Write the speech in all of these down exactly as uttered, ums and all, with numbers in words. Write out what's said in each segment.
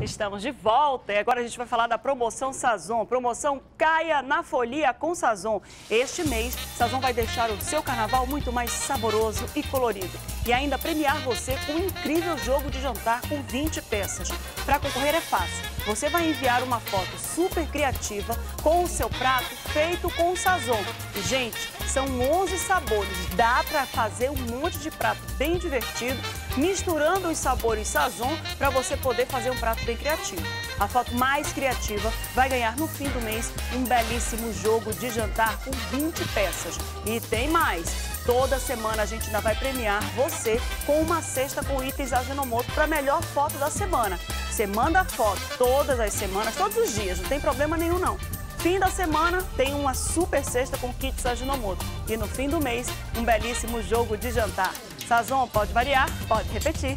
Estamos de volta e agora a gente vai falar da promoção Sazon. Promoção Caia na Folia com Sazon. Este mês, Sazon vai deixar o seu carnaval muito mais saboroso e colorido. E ainda premiar você com um incrível jogo de jantar com vinte peças. Para concorrer é fácil. Você vai enviar uma foto super criativa com o seu prato feito com o Sazon. E, gente, são onze sabores. Dá para fazer um monte de prato bem divertido, misturando os sabores Sazon para você poder fazer um prato bem criativo. A foto mais criativa vai ganhar no fim do mês um belíssimo jogo de jantar com vinte peças. E tem mais! Toda semana a gente ainda vai premiar você com uma cesta com itens Ajinomoto para a melhor foto da semana. Você manda a foto todas as semanas, todos os dias, não tem problema nenhum não. Fim da semana tem uma super cesta com kits Ajinomoto. E no fim do mês, um belíssimo jogo de jantar. Sazon pode variar, pode repetir.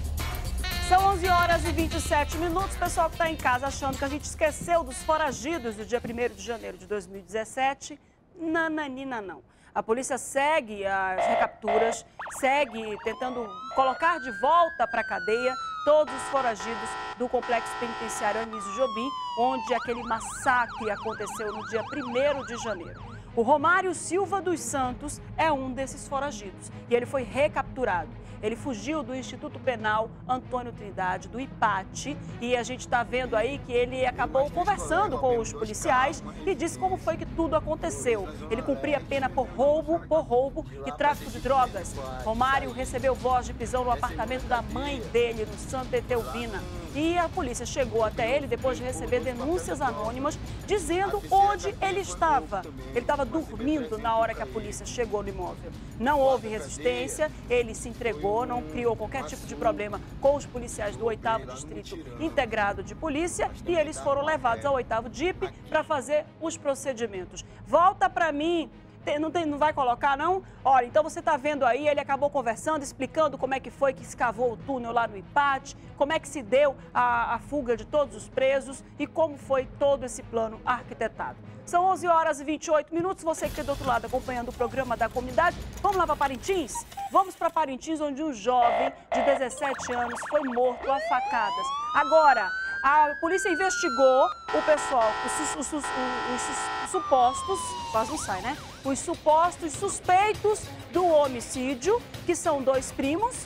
São onze horas e vinte e sete minutos. Pessoal que está em casa achando que a gente esqueceu dos foragidos do dia primeiro de janeiro de dois mil e dezessete, nananina não. A polícia segue as recapturas, segue tentando colocar de volta para a cadeia todos os foragidos do complexo penitenciário Anísio Jobim, onde aquele massacre aconteceu no dia primeiro de janeiro. O Romário Silva dos Santos é um desses foragidos e ele foi recapturado. Ele fugiu do Instituto Penal Antônio Trindade, do I P A T, e a gente está vendo aí que ele acabou conversando com os policiais e disse como foi que tudo aconteceu. Ele cumpria pena por roubo, por roubo e tráfico de drogas. Romário recebeu voz de prisão no apartamento da mãe dele, no Santa Etelvina. E a polícia chegou até ele depois de receber denúncias anônimas dizendo onde ele estava. Ele estava dormindo na hora que a polícia chegou no imóvel. Não houve resistência, ele se entregou, não criou qualquer tipo de problema com os policiais do oitavo Distrito Integrado de Polícia e eles foram levados ao oitavo D I P para fazer os procedimentos. Volta para mim. Não, tem, não vai colocar, não? Olha, então você está vendo aí, ele acabou conversando, explicando como é que foi que escavou o túnel lá no I P A T, como é que se deu a, a fuga de todos os presos e como foi todo esse plano arquitetado. São onze horas e vinte e oito minutos, você que está do outro lado acompanhando o programa da comunidade. Vamos lá para Parintins? Vamos para Parintins, onde um jovem de dezessete anos foi morto a facadas. Agora, a polícia investigou o pessoal, os, os, os, os, os supostos, quase não sai, né? Os supostos suspeitos do homicídio, que são dois primos,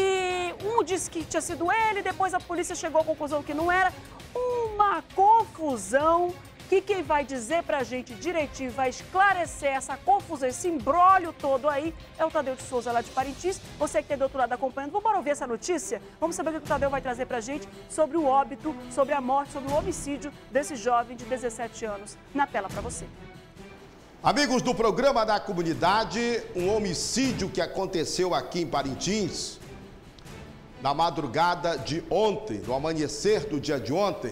e um disse que tinha sido ele, depois a polícia chegou à conclusão que não era. Uma confusão que quem vai dizer pra gente direitinho, vai esclarecer essa confusão, esse imbróglio todo aí, é o Tadeu de Souza lá de Parintins. Você que tem do outro lado acompanhando, vamos ouvir essa notícia? Vamos saber o que o Tadeu vai trazer pra gente sobre o óbito, sobre a morte, sobre o homicídio desse jovem de dezessete anos. Na tela pra você. Amigos do programa da comunidade, um homicídio que aconteceu aqui em Parintins, na madrugada de ontem, no amanhecer do dia de ontem.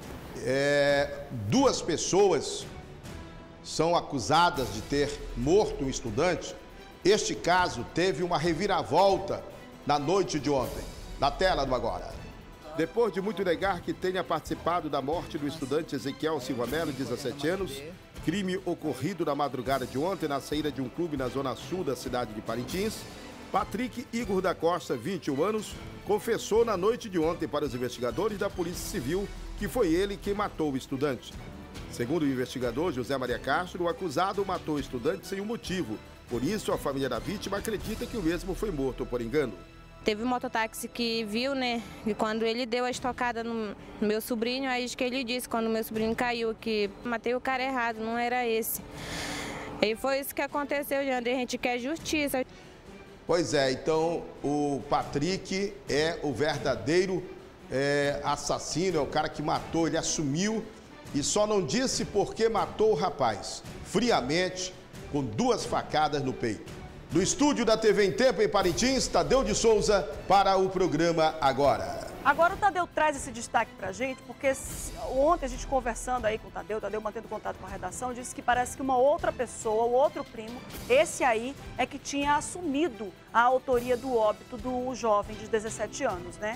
É, duas pessoas são acusadas de ter morto um estudante. Este caso teve uma reviravolta na noite de ontem. Na tela do agora. Depois de muito negar que tenha participado da morte do estudante Ezequiel Silva Melo, dezessete anos, crime ocorrido na madrugada de ontem na saída de um clube na zona sul da cidade de Parintins, Patrick Igor da Costa, vinte e um anos, confessou na noite de ontem para os investigadores da Polícia Civil que foi ele quem matou o estudante. Segundo o investigador José Maria Castro, o acusado matou o estudante sem um motivo. Por isso, a família da vítima acredita que o mesmo foi morto por engano. Teve um mototáxi que viu, né, e quando ele deu a estocada no meu sobrinho, aí que ele disse, quando meu sobrinho caiu, que matei o cara errado, não era esse. E foi isso que aconteceu, Jandro, a gente quer justiça. Pois é, então o Patrick é o verdadeiro é, assassino, é o cara que matou, ele assumiu e só não disse por que matou o rapaz, friamente, com duas facadas no peito. Do estúdio da T V em Tempo em Parintins, Tadeu de Souza para o programa Agora. Agora o Tadeu traz esse destaque pra gente, porque ontem a gente conversando aí com o Tadeu, o Tadeu mantendo contato com a redação, disse que parece que uma outra pessoa, o outro primo, esse aí é que tinha assumido a autoria do óbito do jovem de dezessete anos, né?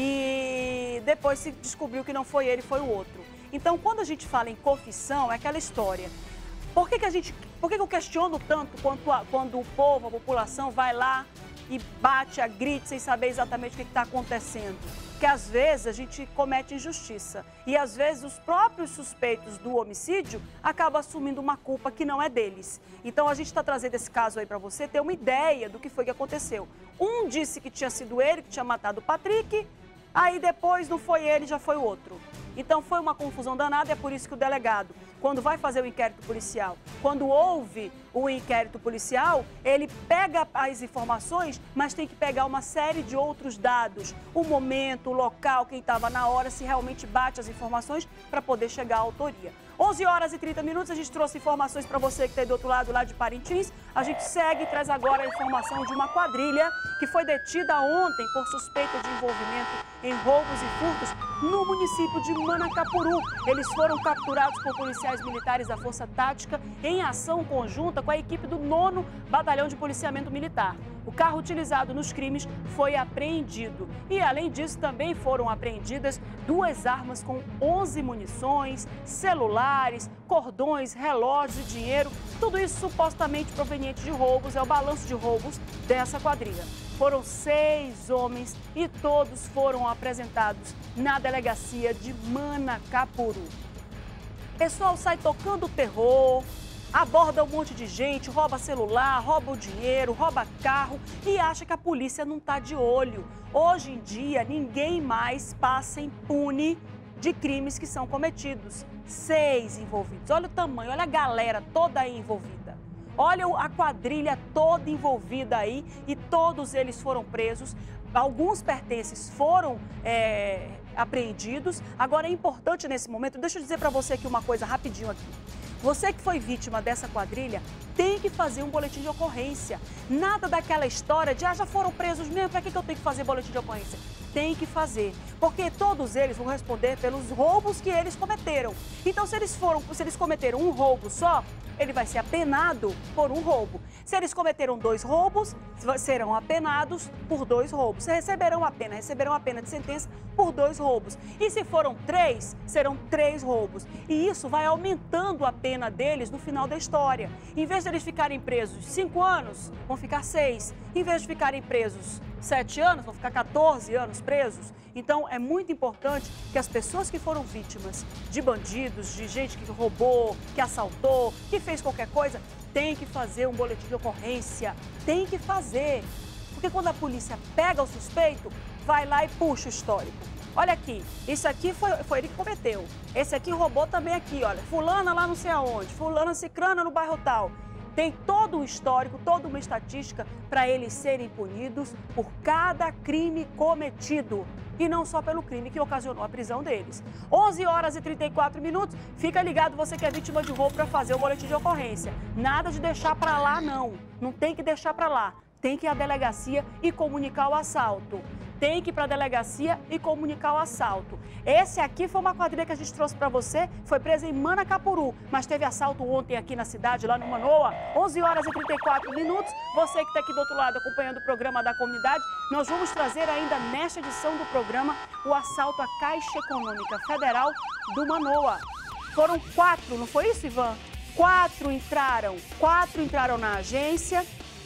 E depois se descobriu que não foi ele, foi o outro. Então, quando a gente fala em confissão, é aquela história. Por que que a gente, por que que eu questiono tanto quando, a, quando o povo, a população vai lá e bate, agride, sem saber exatamente o que está acontecendo. Porque às vezes a gente comete injustiça e às vezes os próprios suspeitos do homicídio acabam assumindo uma culpa que não é deles. Então a gente está trazendo esse caso aí para você ter uma ideia do que foi que aconteceu. Um disse que tinha sido ele que tinha matado o Patrick, aí depois não foi ele, já foi o outro. Então foi uma confusão danada e é por isso que o delegado, quando vai fazer o inquérito policial, quando houve o inquérito policial, ele pega as informações, mas tem que pegar uma série de outros dados, o momento, o local, quem estava na hora, se realmente bate as informações para poder chegar à autoria. onze horas e trinta minutos, a gente trouxe informações para você que está aí do outro lado, lá de Parintins. A gente segue e traz agora a informação de uma quadrilha que foi detida ontem por suspeita de envolvimento em roubos e furtos no município de Manacapuru. Eles foram capturados por policiais militares da Força Tática em ação conjunta com a equipe do nono Batalhão de Policiamento Militar. O carro utilizado nos crimes foi apreendido e, além disso, também foram apreendidas duas armas com onze munições, celulares, cordões, relógios e dinheiro. Tudo isso supostamente proveniente de roubos, é o balanço de roubos dessa quadrilha. Foram seis homens e todos foram apresentados na delegacia de Manacapuru. O pessoal sai tocando terror, aborda um monte de gente, rouba celular, rouba o dinheiro, rouba carro e acha que a polícia não está de olho. Hoje em dia, ninguém mais passa impune de crimes que são cometidos. Seis envolvidos. Olha o tamanho, olha a galera toda aí envolvida. Olha a quadrilha toda envolvida aí e todos eles foram presos. Alguns pertences foram é, apreendidos. Agora é importante nesse momento, deixa eu dizer para você aqui uma coisa rapidinho aqui. Você que foi vítima dessa quadrilha tem que fazer um boletim de ocorrência. Nada daquela história de, ah, já foram presos mesmo, para que, que eu tenho que fazer boletim de ocorrência? Tem que fazer, porque todos eles vão responder pelos roubos que eles cometeram. Então, se eles, foram, se eles cometeram um roubo só, ele vai ser apenado por um roubo. Se eles cometeram dois roubos, serão apenados por dois roubos. Se receberão a pena, receberão a pena de sentença por dois roubos. E se foram três, serão três roubos. E isso vai aumentando a pena deles no final da história. Em vez de eles ficarem presos cinco anos, vão ficar seis. Em vez de ficarem presos sete anos, vão ficar quatorze anos presos. Então, é muito importante que as pessoas que foram vítimas de bandidos, de gente que roubou, que assaltou, que fez qualquer coisa, tem que fazer um boletim de ocorrência. Tem que fazer. Porque quando a polícia pega o suspeito, vai lá e puxa o histórico. Olha aqui, isso aqui foi, foi ele que cometeu. Esse aqui roubou também aqui, olha. Fulana lá não sei aonde, fulana cicrana no bairro tal. Tem todo um histórico, toda uma estatística para eles serem punidos por cada crime cometido. E não só pelo crime que ocasionou a prisão deles. onze horas e trinta e quatro minutos, fica ligado você que é vítima de roubo para fazer o boletim de ocorrência. Nada de deixar para lá, não. Não tem que deixar para lá. Tem que ir à delegacia e comunicar o assalto. Tem que ir para a delegacia e comunicar o assalto. Esse aqui foi uma quadrilha que a gente trouxe para você, foi presa em Manacapuru, mas teve assalto ontem aqui na cidade, lá no Manoa, onze horas e trinta e quatro minutos. Você que está aqui do outro lado acompanhando o programa da comunidade, nós vamos trazer ainda nesta edição do programa o assalto à Caixa Econômica Federal do Manoa. Foram quatro, não foi isso, Ivan? Quatro entraram, quatro entraram na agência,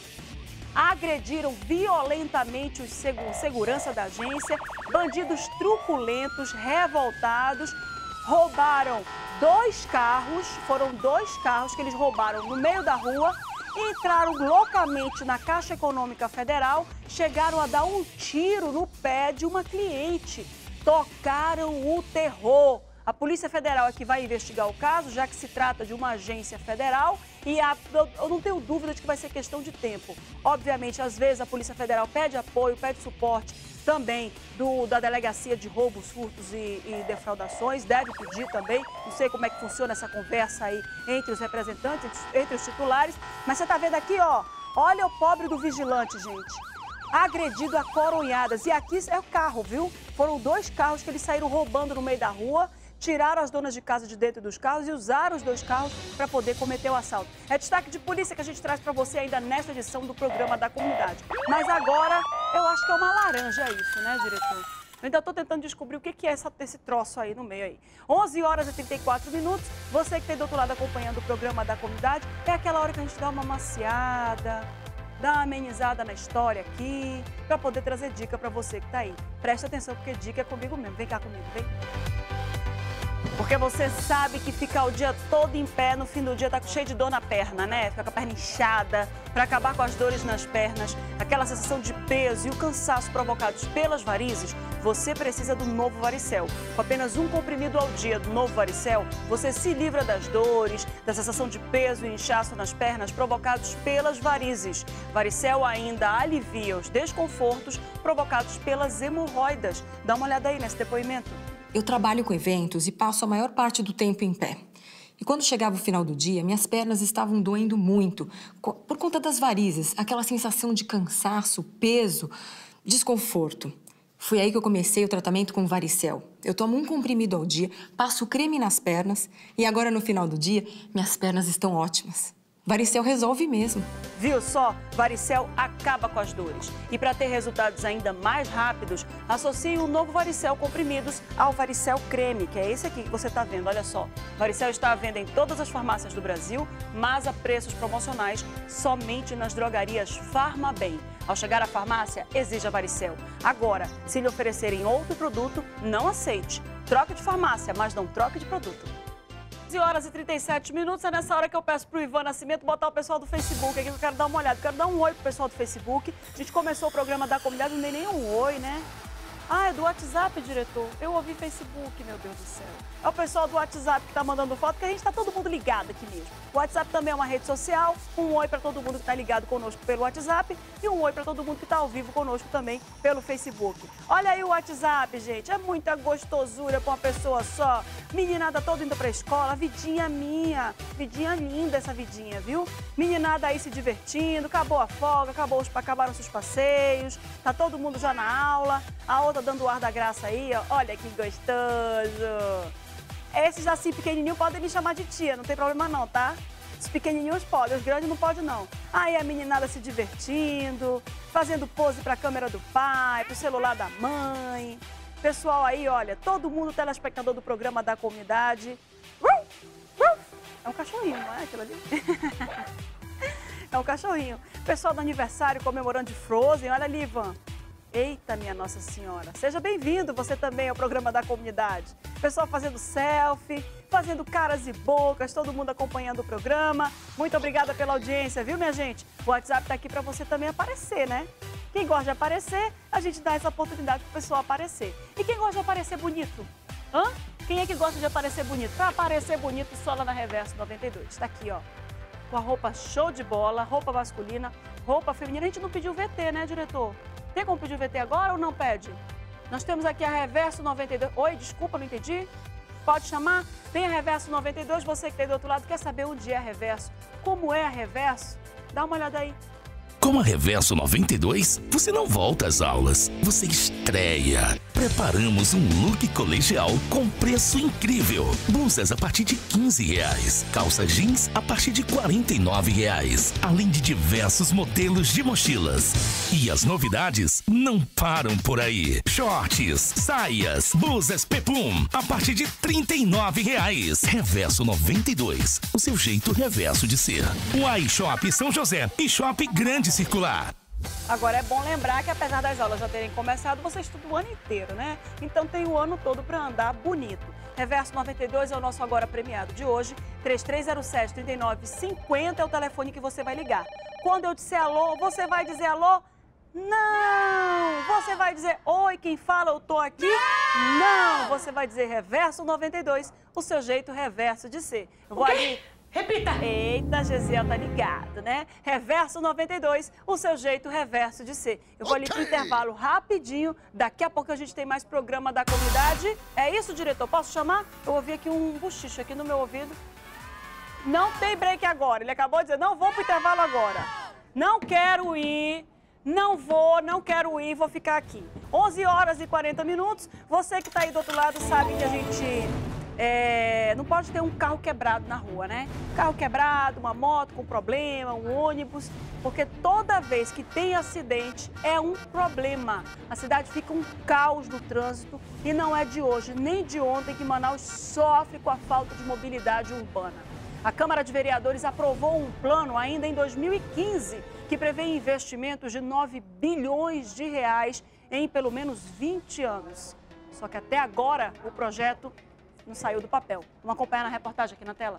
agrediram violentamente os segurança da agência, bandidos truculentos, revoltados, roubaram dois carros, foram dois carros que eles roubaram no meio da rua, entraram loucamente na Caixa Econômica Federal, chegaram a dar um tiro no pé de uma cliente, tocaram o terror. A Polícia Federal é que vai investigar o caso, já que se trata de uma agência federal e a, eu, eu não tenho dúvida de que vai ser questão de tempo. Obviamente, às vezes a Polícia Federal pede apoio, pede suporte também do, da Delegacia de Roubos, Furtos e, e Defraudações, deve pedir também. Não sei como é que funciona essa conversa aí entre os representantes, entre os titulares, mas você tá vendo aqui, ó, olha o pobre do vigilante, gente. Agredido a coronhadas. E aqui é o carro, viu? Foram dois carros que eles saíram roubando no meio da rua, tiraram as donas de casa de dentro dos carros e usaram os dois carros para poder cometer o assalto. É destaque de polícia que a gente traz para você ainda nesta edição do programa da comunidade. Mas agora, eu acho que é uma laranja isso, né, diretor? Eu ainda estou tentando descobrir o que é essa, esse troço aí no meio aí. onze horas e trinta e quatro minutos, você que tem do outro lado acompanhando o programa da comunidade, é aquela hora que a gente dá uma maciada, dar uma amenizada na história aqui, para poder trazer dica para você que tá aí. Presta atenção, porque dica é comigo mesmo. Vem cá comigo, vem. Porque você sabe que ficar o dia todo em pé, no fim do dia tá cheio de dor na perna, né? Fica com a perna inchada, para acabar com as dores nas pernas, aquela sensação de peso e o cansaço provocados pelas varizes, você precisa do Novo Varicel. Com apenas um comprimido ao dia do Novo Varicel, você se livra das dores, da sensação de peso e inchaço nas pernas provocados pelas varizes. Varicel ainda alivia os desconfortos provocados pelas hemorroidas. Dá uma olhada aí nesse depoimento. Eu trabalho com eventos e passo a maior parte do tempo em pé. E quando chegava o final do dia, minhas pernas estavam doendo muito, por conta das varizes, aquela sensação de cansaço, peso, desconforto. Foi aí que eu comecei o tratamento com Varicel. Eu tomo um comprimido ao dia, passo creme nas pernas e agora, no final do dia, minhas pernas estão ótimas. Varicel resolve mesmo. Viu só? Varicel acaba com as dores. E para ter resultados ainda mais rápidos, associe o Novo Varicel comprimidos ao Varicel creme, que é esse aqui que você está vendo, olha só. Varicel está à venda em todas as farmácias do Brasil, mas a preços promocionais somente nas drogarias Farmabem. Ao chegar à farmácia, exija Varicel. Agora, se lhe oferecerem outro produto, não aceite. Troque de farmácia, mas não troque de produto. onze horas e trinta e sete minutos, é nessa hora que eu peço pro Ivan Nascimento botar o pessoal do Facebook aqui, que eu quero dar uma olhada, eu quero dar um oi pro pessoal do Facebook. A gente começou o programa da comunidade, não dei nem um oi, né? Ah, é do WhatsApp, diretor. Eu ouvi Facebook, meu Deus do céu. É o pessoal do WhatsApp que tá mandando foto, que a gente tá todo mundo ligado aqui mesmo. O WhatsApp também é uma rede social. Um oi para todo mundo que tá ligado conosco pelo WhatsApp e um oi para todo mundo que tá ao vivo conosco também pelo Facebook. Olha aí o WhatsApp, gente. É muita gostosura pra uma pessoa só. Meninada toda indo pra escola, vidinha minha. Vidinha linda essa vidinha, viu? Meninada aí se divertindo, acabou a folga, acabou os, acabaram os passeios, tá todo mundo já na aula. A outra dando o ar da graça aí, ó. Olha que gostoso. Esses assim pequenininhos podem me chamar de tia, não tem problema não, tá? Os pequenininhos podem, os grandes não podem não. Aí a meninada se divertindo, fazendo pose pra câmera do pai, pro celular da mãe. Pessoal aí, olha, todo mundo telespectador do programa da comunidade. É um cachorrinho, não é aquilo ali? É um cachorrinho. Pessoal do aniversário comemorando de Frozen, olha ali, Ivan. Eita, minha Nossa Senhora. Seja bem-vindo, você também, ao programa da comunidade. Pessoal fazendo selfie, fazendo caras e bocas, todo mundo acompanhando o programa. Muito obrigada pela audiência, viu, minha gente? O WhatsApp tá aqui para você também aparecer, né? Quem gosta de aparecer, a gente dá essa oportunidade pro pessoal aparecer. E quem gosta de aparecer bonito? Hã? Quem é que gosta de aparecer bonito? Para aparecer bonito, só lá na Reverso noventa e dois. Tá aqui, ó. Com a roupa show de bola, roupa masculina, roupa feminina. A gente não pediu V T, né, diretor? Tem como pedir o V T agora ou não pede? Nós temos aqui a Reverso noventa e dois. Oi, desculpa, não entendi. Pode chamar? Tem a Reverso noventa e dois. Você que está aí do outro lado quer saber onde é a Reverso, como é a Reverso? Dá uma olhada aí. Com a Reverso noventa e dois, você não volta às aulas, você estreia. Preparamos um look colegial com preço incrível. Blusas a partir de quinze reais, calça jeans a partir de quarenta e nove reais, além de diversos modelos de mochilas. E as novidades não param por aí. Shorts, saias, blusas Pepum a partir de trinta e nove reais. Reverso noventa e dois, o seu jeito reverso de ser. Uai Shop São José e Shop Grande Circular. Agora é bom lembrar que apesar das aulas já terem começado, você estuda o ano inteiro, né? Então tem o ano todo para andar bonito. Reverso noventa e dois é o nosso agora premiado de hoje. três três zero sete, três nove cinco zero é o telefone que você vai ligar. Quando eu disser alô, você vai dizer alô? Não! Você vai dizer oi, quem fala eu tô aqui? Não! Você vai dizer Reverso noventa e dois, o seu jeito reverso de ser. Eu vou ali... Repita! Eita, Gesiel tá ligado, né? Reverso noventa e dois, o seu jeito reverso de ser. Eu vou okay. ali pro intervalo rapidinho. Daqui a pouco a gente tem mais programa da comunidade. É isso, diretor? Posso chamar? Eu ouvi aqui um bochicho aqui no meu ouvido. Não tem break agora. Ele acabou de dizer, não vou pro intervalo agora. Não quero ir, não vou, não quero ir, vou ficar aqui. onze horas e quarenta minutos. Você que tá aí do outro lado sabe que a gente... É, não pode ter um carro quebrado na rua, né? Carro quebrado, uma moto com problema, um ônibus, porque toda vez que tem acidente é um problema. A cidade fica um caos no trânsito e não é de hoje, nem de ontem que Manaus sofre com a falta de mobilidade urbana. A Câmara de Vereadores aprovou um plano ainda em dois mil e quinze que prevê investimentos de nove bilhões de reais em pelo menos vinte anos. Só que até agora o projeto não saiu do papel. Vamos acompanhar na reportagem aqui na tela.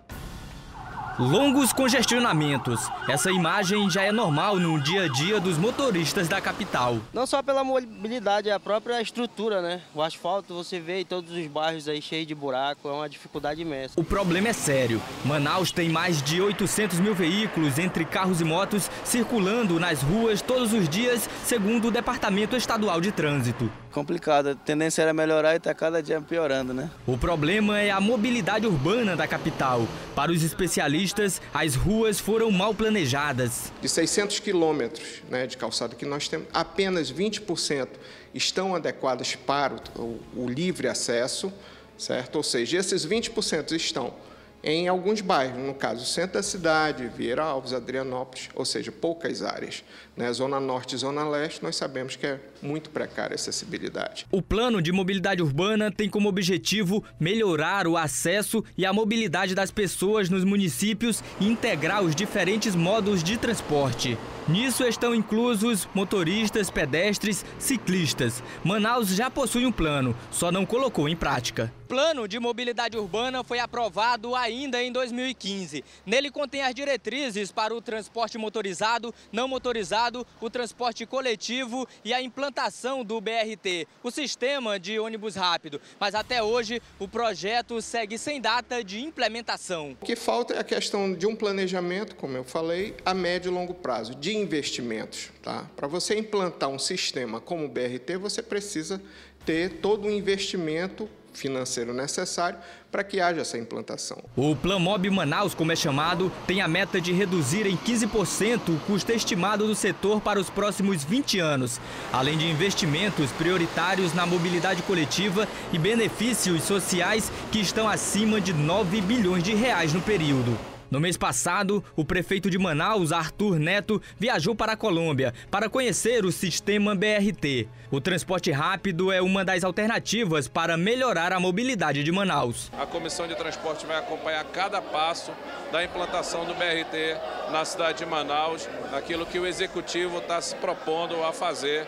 Longos congestionamentos. Essa imagem já é normal no dia a dia dos motoristas da capital. Não só pela mobilidade, é a própria estrutura, né? O asfalto, você vê em todos os bairros aí cheios de buraco, é uma dificuldade imensa. O problema é sério. Manaus tem mais de oitocentos mil veículos entre carros e motos circulando nas ruas todos os dias, segundo o Departamento Estadual de Trânsito. Complicado, a tendência era melhorar e está cada dia piorando, né? O problema é a mobilidade urbana da capital. Para os especialistas, as ruas foram mal planejadas. De seiscentos quilômetros, né, de calçada que nós temos, apenas vinte por cento estão adequadas para o, o livre acesso, certo? Ou seja, esses vinte por cento estão em alguns bairros, no caso, centro da cidade, Vieira Alves, Adrianópolis, ou seja, poucas áreas. Né? Zona Norte e Zona Leste, nós sabemos que é muito precária a acessibilidade. O Plano de Mobilidade Urbana tem como objetivo melhorar o acesso e a mobilidade das pessoas nos municípios e integrar os diferentes modos de transporte. Nisso estão inclusos motoristas, pedestres, ciclistas. Manaus já possui um plano, só não colocou em prática. O Plano de Mobilidade Urbana foi aprovado ainda em dois mil e quinze. Nele contém as diretrizes para o transporte motorizado, não motorizado, o transporte coletivo e a implantação do B R T, o sistema de ônibus rápido. Mas até hoje o projeto segue sem data de implementação. O que falta é a questão de um planejamento, como eu falei, a médio e longo prazo, de investimentos. Tá? Para você implantar um sistema como o B R T, você precisa ter todo o investimento financeiro necessário para que haja essa implantação. O Planmob Manaus, como é chamado, tem a meta de reduzir em quinze por cento o custo estimado do setor para os próximos vinte anos, além de investimentos prioritários na mobilidade coletiva e benefícios sociais que estão acima de nove bilhões de reais no período. No mês passado, o prefeito de Manaus, Arthur Neto, viajou para a Colômbia para conhecer o sistema B R T. O transporte rápido é uma das alternativas para melhorar a mobilidade de Manaus. A Comissão de Transporte vai acompanhar cada passo da implantação do B R T na cidade de Manaus, aquilo que o Executivo está se propondo a fazer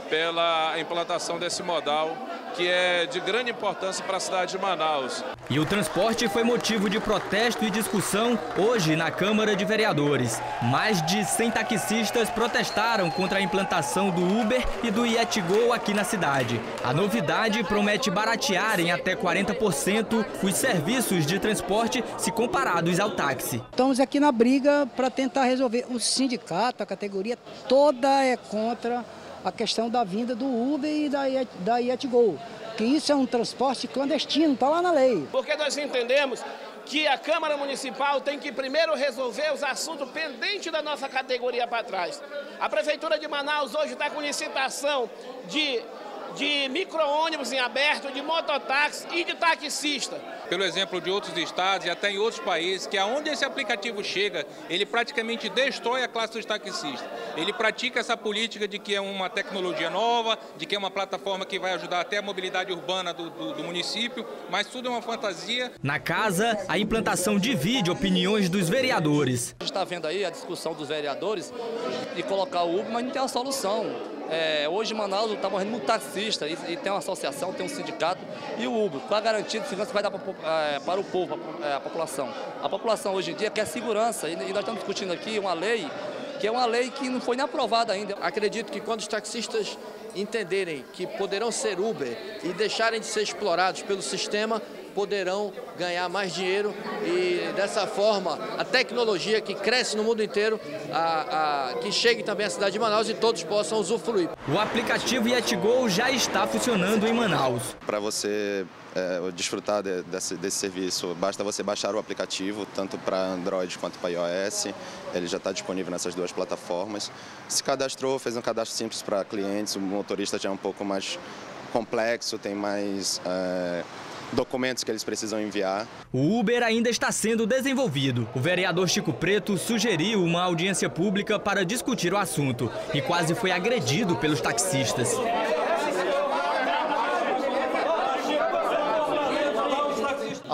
pela implantação desse modal, que é de grande importância para a cidade de Manaus. E o transporte foi motivo de protesto e discussão hoje na Câmara de Vereadores. Mais de cem taxistas protestaram contra a implantação do Uber e do Yetgo aqui na cidade. A novidade promete baratear em até quarenta por cento os serviços de transporte se comparados ao táxi. Estamos aqui na briga para tentar resolver. O sindicato, a categoria toda é contra a questão da vinda do Uber e da, da Yetgo, que isso é um transporte clandestino, está lá na lei. Porque nós entendemos que a Câmara Municipal tem que primeiro resolver os assuntos pendentes da nossa categoria para trás. A Prefeitura de Manaus hoje está com licitação de, de micro-ônibus em aberto, de mototáxi e de taxista. Pelo exemplo de outros estados e até em outros países, que aonde esse aplicativo chega, ele praticamente destrói a classe dos taxistas. Ele pratica essa política de que é uma tecnologia nova, de que é uma plataforma que vai ajudar até a mobilidade urbana do, do, do município, mas tudo é uma fantasia. Na casa, a implantação divide opiniões dos vereadores. A gente está vendo aí a discussão dos vereadores de colocar o Uber, mas não tem uma solução. É, hoje Manaus está morrendo muito taxista e, e tem uma associação, tem um sindicato e o Uber. Qual a garantia de segurança que vai dar pra, é, para o povo, a, a população? A população hoje em dia quer segurança e, e nós estamos discutindo aqui uma lei que é uma lei que não foi nem aprovada ainda. Acredito que quando os taxistas entenderem que poderão ser Uber e deixarem de ser explorados pelo sistema, poderão ganhar mais dinheiro e dessa forma a tecnologia que cresce no mundo inteiro, a, a, que chegue também à cidade de Manaus e todos possam usufruir. O aplicativo Yetgo já está funcionando em Manaus. Para você é, desfrutar de, desse, desse serviço, basta você baixar o aplicativo, tanto para Android quanto para iOS. Ele já está disponível nessas duas plataformas. Se cadastrou, fez um cadastro simples para clientes, o motorista já é um pouco mais complexo, tem mais É, documentos que eles precisam enviar. O Uber ainda está sendo desenvolvido. O vereador Chico Preto sugeriu uma audiência pública para discutir o assunto e quase foi agredido pelos taxistas. A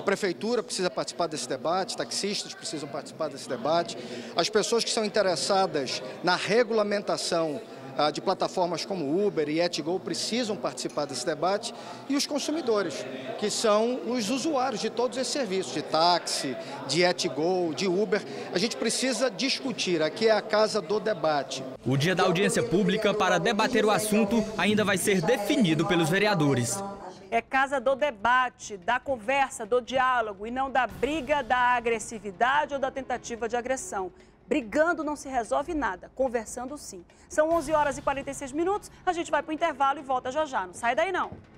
Prefeitura precisa participar desse debate, taxistas precisam participar desse debate, as pessoas que são interessadas na regulamentação ah, de plataformas como Uber e Etgo precisam participar desse debate, e os consumidores, que são os usuários de todos esses serviços, de táxi, de Etgo, de Uber. A gente precisa discutir, aqui é a casa do debate. O dia da audiência pública para debater o assunto ainda vai ser definido pelos vereadores. É casa do debate, da conversa, do diálogo e não da briga, da agressividade ou da tentativa de agressão. Brigando não se resolve nada, conversando sim. São onze horas e quarenta e seis minutos, a gente vai para o intervalo e volta já já. Não sai daí não.